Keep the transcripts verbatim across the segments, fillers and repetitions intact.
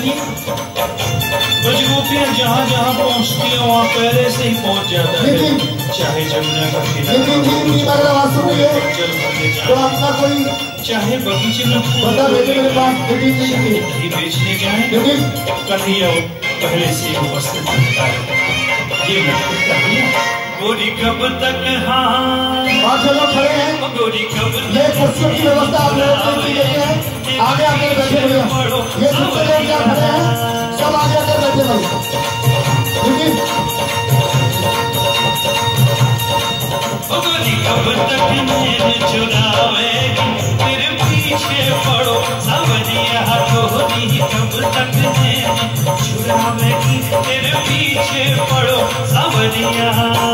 देखिए बजगोपियाँ जहाँ जहाँ पहुँचती हैं वहाँ पहले से ही पहुँच जाता है, चाहे जमुना का किनारा तो अपना कोई चाहे बगीचे में बता बेटे मेरे पास घी बेचने जाए कन्हैया पहले से उपस्थित रहता है। ये नटखट कन्हैया गोरी कब तक हाँ चलो खड़े हैं, गोरी कब ये कुर्सियों की व्यवस्था आप लोग की देते हैं, आगे आगे बैठे भैया, ये दूसरे लोग क्या खड़े हैं सब आगे आगे बैठे भैया। गोरी कब तक नैन चुरावेगी तेरे पीछे पड़ो सावरिया, गोरी कब तक नैन चुरावेगी तेरे पीछे पड़ो सावरिया।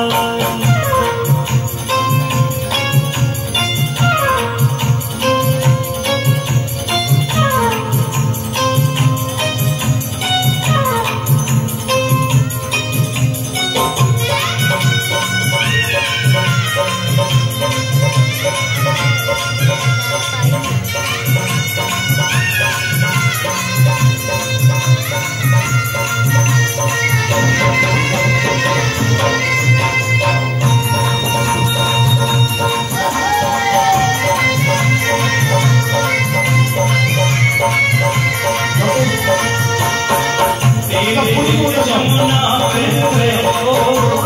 जमुना पे बैठो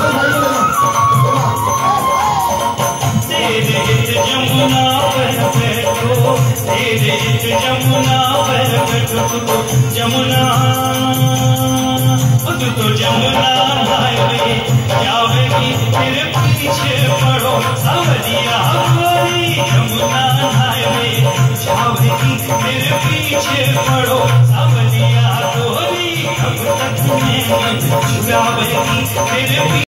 तेरे जमुना पे बैठो तेरे जमुना पे बैठो तो जमुना तू तो जमुना हाईवे जावेगी तेरे पीछे पड़ो सावरिया, गोरी जमुना हाईवे जावेगी तेरे पीछे पड़ो